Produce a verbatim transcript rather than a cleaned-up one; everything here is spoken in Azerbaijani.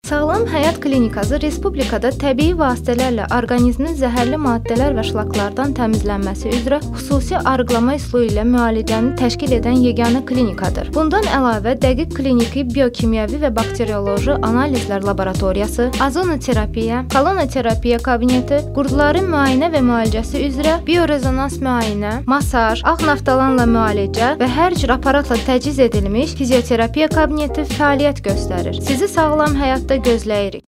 Sağlam Həyat Klinikası Respublikada təbii vasitələrlə orqanizmin zəhərli maddələr və şlaklardan təmizlənməsi üzrə xüsusi arıqlama üsulu ilə müalicəni təşkil edən yeganə klinikadır. Bundan əlavə, dəqiq kliniki biokimyəvi və bakterioloji analizlər laboratoriyası, azonoterapiya, kolonoterapiya kabineti, qurdların müayinə və müalicəsi üzrə biorezonans müayinə, masaj, ağ naftalanla müalicə və hər cür aparatla təchiz edilmiş fizioterapiya kabineti fəaliyyət göstərir. Sizi sağlam həyatda gözləyirik.